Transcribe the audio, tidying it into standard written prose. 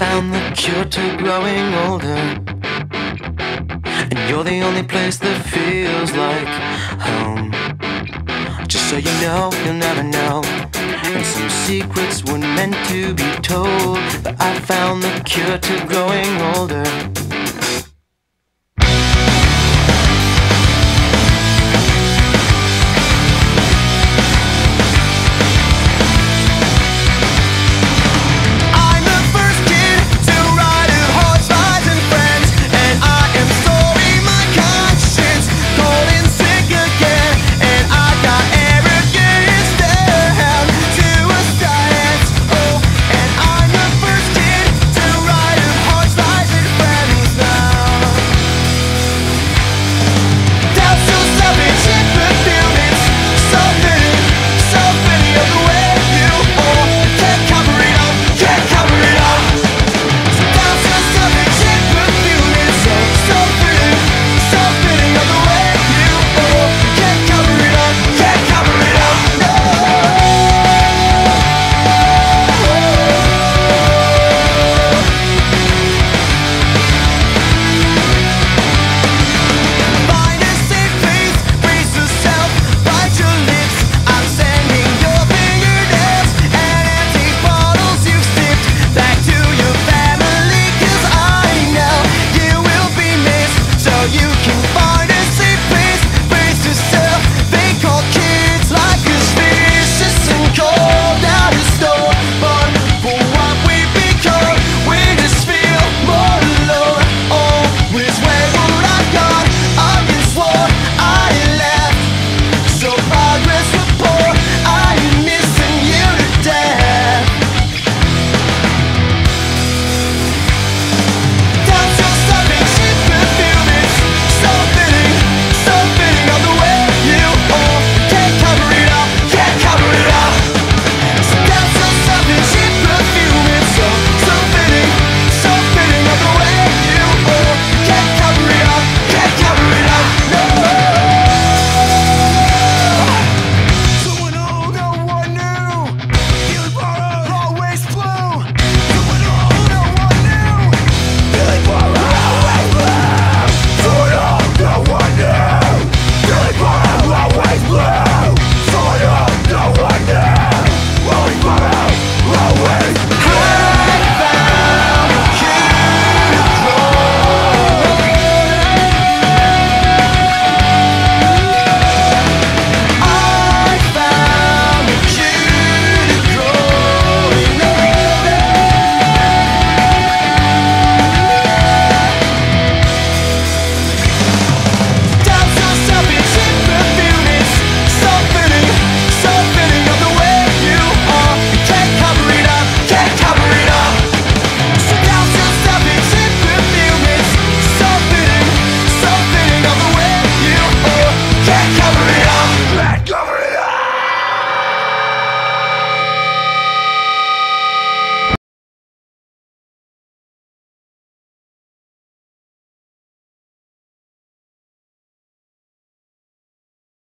found the cure to growing older, and you're the only place that feels like home. Just so you know, you'll never know, and some secrets weren't meant to be told, but I found the cure to growing older.